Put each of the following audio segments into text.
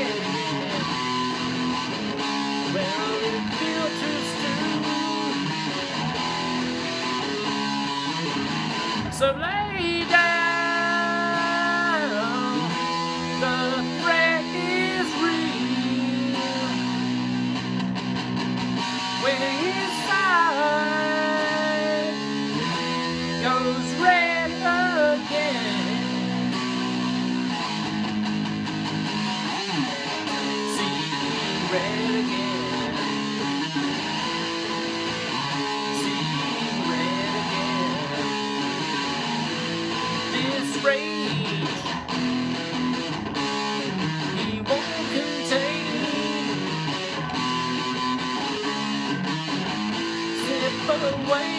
again. Well, it filters through. So lay down, the threat is real. When his side goes red again. Red again, seeing red again. This rage he won't contain. Step away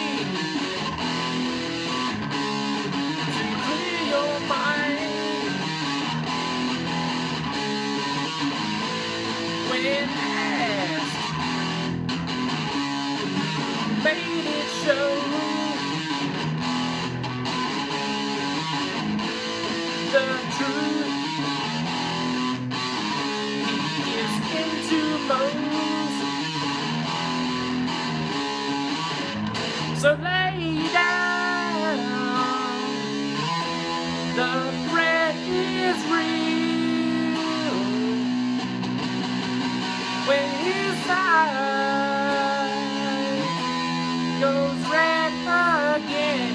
to clear your mind. When made it show the truth. He gives into most. So lay down, the threat is real. When his side goes red again.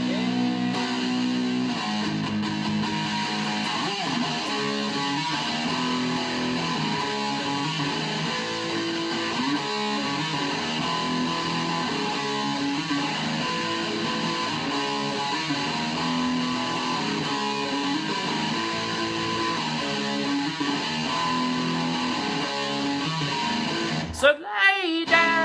So lay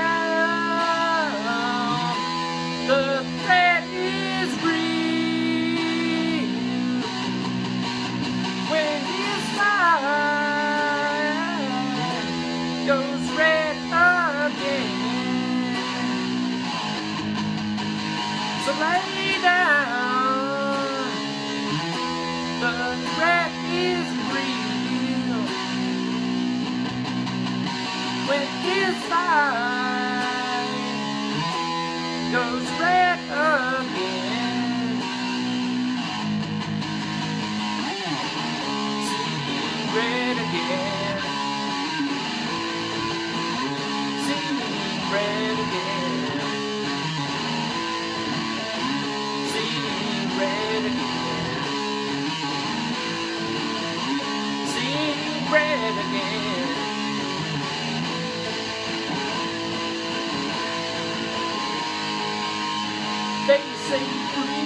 down, the threat is real. When his side goes red again. So lay down, the threat is real. When his side goes red again. Seeing red again. Seeing red again. Seeing red again. Seeing red again. They say free.